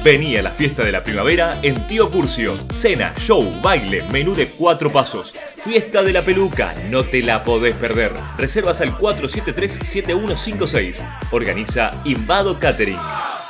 Vení a la fiesta de la primavera en Tío Curcio. Cena, show, baile, menú de 4 pasos. Fiesta de la peluca, no te la podés perder. Reservas al 473-7156. Organiza Invado Catering.